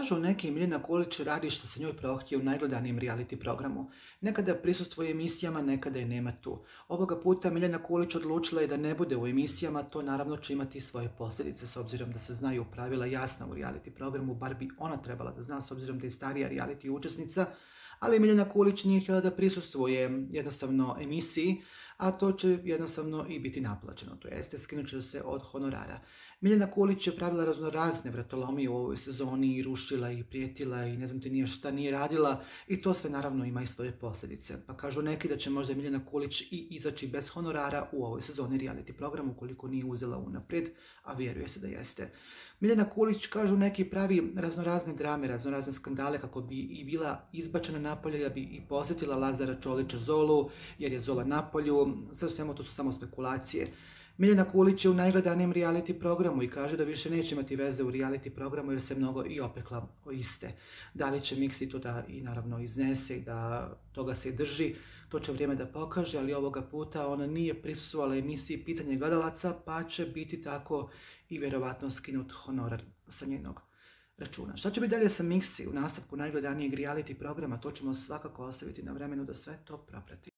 kažu neki, Miljana Kolić radi što se njoj prohtije u najgledanijem reality programu. Nekada prisustvuje emisijama, nekada je nema tu. Ovoga puta Miljana Kolić odlučila je da ne bude u emisijama, to naravno će imati svoje posljedice s obzirom da se znaju pravila jasna u reality programu, bar bi ona trebala da zna s obzirom da je starija reality učesnica, ali Miljana Kolić nije htjela da prisustvuje jednostavno emisiji, a to će jednostavno i biti naplaćeno, to jeste skinut će se od honorara. Miljana Kolić je pravila raznorazne vratolomije u ovoj sezoni i rušila i prijetila i ne znam ti nije šta nije radila i to sve naravno ima i svoje posljedice. Pa kažu neki da će možda Miljana Kolić i izaći bez honorara u ovoj sezoni reality programu ukoliko nije uzela unaprijed, a vjeruje se da jeste. Miljana Kolić, kažu neki, pravi raznorazne drame, raznorazne skandale kako bi i bila izbačena napolje, da bi i posjetila Lazara Čolića Zolu, jer je Zola napolju, sve u svemu to su samo spekulacije. Miljana Kolić je u najgledanijem reality programu i kaže da više neće imati veze u reality programu jer se mnogo i opekla o iste. Da li će Miksi to da i naravno iznese i da toga se i drži, to će vrijeme da pokaže, ali ovoga puta ona nije prisustvovala emisiji Pitanje gledalaca, pa će biti tako i vjerovatno skinut honorar sa njenog računa. Šta će biti dalje sa Miksi u nastavku najgledanijeg reality programa, to ćemo svakako ostaviti na vremenu da sve to proprati.